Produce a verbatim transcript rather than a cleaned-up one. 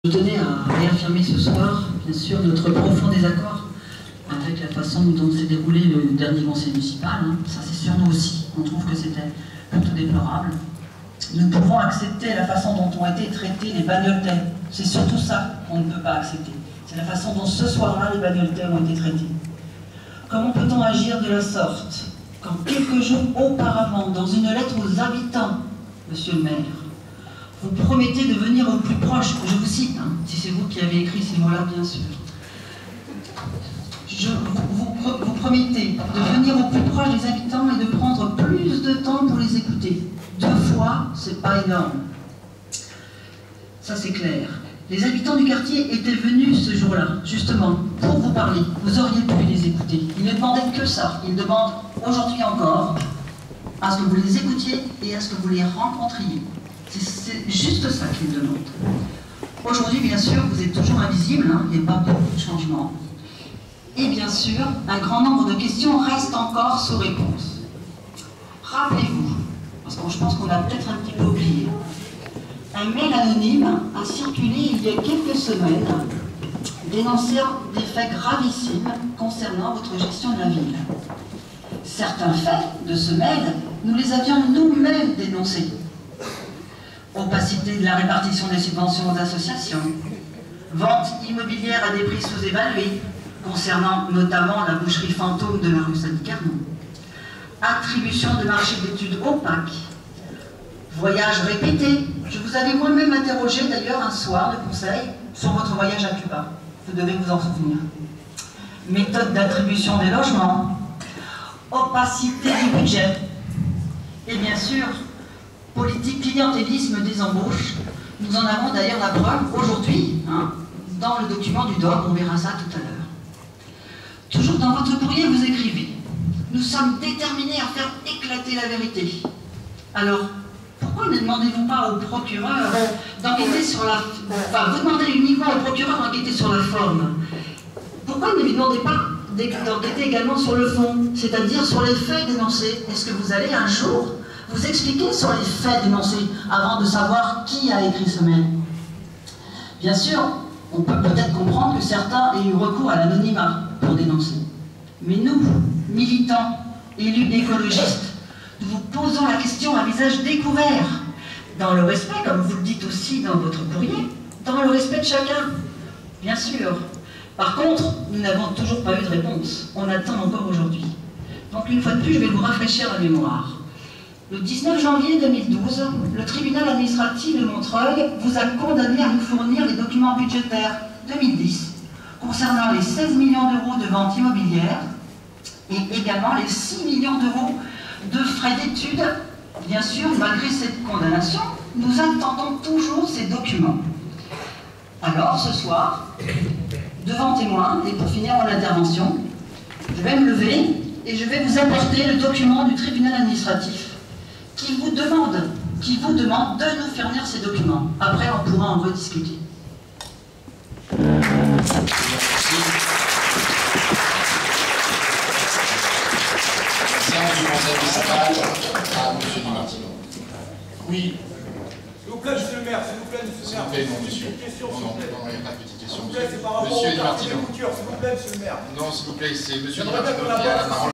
Je tenais à réaffirmer ce soir, bien sûr, notre profond désaccord avec la façon dont s'est déroulé le dernier conseil municipal. Hein. Ça, c'est sur nous aussi. On trouve que c'était plutôt déplorable. Nous ne pouvons accepter la façon dont ont été traités les bagnoltais. C'est surtout ça qu'on ne peut pas accepter. C'est la façon dont ce soir-là, les bagnoltais ont été traités. Comment peut-on agir de la sorte quand quelques jours auparavant, dans une lettre aux habitants, monsieur le maire, vous promettez de venir au plus proche, je vous cite, hein, si c'est vous qui avez écrit ces mots-là, bien sûr. Je, vous, vous, vous promettez de venir au plus proche des habitants et de prendre plus de temps pour les écouter. Deux fois, c'est pas énorme. Ça, c'est clair. Les habitants du quartier étaient venus ce jour-là, justement, pour vous parler. Vous auriez pu les écouter. Ils ne demandaient que ça. Ils demandent aujourd'hui encore à ce que vous les écoutiez et à ce que vous les rencontriez. C'est juste ça qu'ils demandent. Aujourd'hui, bien sûr, vous êtes toujours invisible, hein, il n'y a pas beaucoup de changements. Et bien sûr, un grand nombre de questions restent encore sous réponse. Rappelez-vous, parce que je pense qu'on a peut-être un petit peu oublié, un mail anonyme a circulé il y a quelques semaines dénonçant des faits gravissimes concernant votre gestion de la ville. Certains faits de ce mail, nous les avions nous-mêmes dénoncés. Opacité de la répartition des subventions aux associations, vente immobilière à des prix sous-évalués, concernant notamment la boucherie fantôme de la rue Saint-Carnon, attribution de marchés d'études opaques, voyages répétés. Je vous avais moi-même interrogé d'ailleurs un soir de conseil sur votre voyage à Cuba, vous devez vous en souvenir. Méthode d'attribution des logements, opacité du budget, et bien sûr, politique clientélisme des embauches. Nous en avons d'ailleurs la preuve aujourd'hui, hein, dans le document du D O M, on verra ça tout à l'heure. Toujours dans votre courrier, vous écrivez « Nous sommes déterminés à faire éclater la vérité ». Alors, pourquoi ne demandez-vous pas au procureur d'enquêter sur la... Enfin, vous demandez uniquement au procureur d'enquêter sur la forme. Pourquoi ne lui demandez pas d'enquêter également sur le fond, c'est-à-dire sur les faits dénoncés? Est-ce que vous allez un jour vous expliquer sur les faits dénoncés avant de savoir qui a écrit ce mail? Bien sûr, on peut peut-être comprendre que certains aient eu recours à l'anonymat pour dénoncer. Mais nous, militants, élus écologistes, nous vous posons la question à visage découvert, dans le respect, comme vous le dites aussi dans votre courrier, dans le respect de chacun, bien sûr. Par contre, nous n'avons toujours pas eu de réponse. On attend encore aujourd'hui. Donc une fois de plus, je vais vous rafraîchir la mémoire. Le dix-neuf janvier deux mille douze, le tribunal administratif de Montreuil vous a condamné à nous fournir les documents budgétaires deux mille dix concernant les seize millions d'euros de vente immobilière et également les six millions d'euros de frais d'études. Bien sûr, malgré cette condamnation, nous attendons toujours ces documents. Alors, ce soir, devant témoins, et pour finir mon intervention, je vais me lever et je vais vous apporter le document du tribunal administratif qui vous demande, qui vous demande de nous fournir ces documents. Après, on pourra en rediscuter. Séance du conseil municipal à monsieur Di Martino. Oui. S'il vous plaît, monsieur le maire, s'il vous plaît, monsieur le maire. S'il vous plaît, non, monsieur. Question, non, non, s'il non, il n'y a pas de petite question. S'il vous plaît, c'est par rapport monsieur au Di Martino. S'il vous plaît, monsieur le maire. Non, s'il vous plaît, c'est monsieur Di J'aimerais bien Martino qu'on qui a la parole.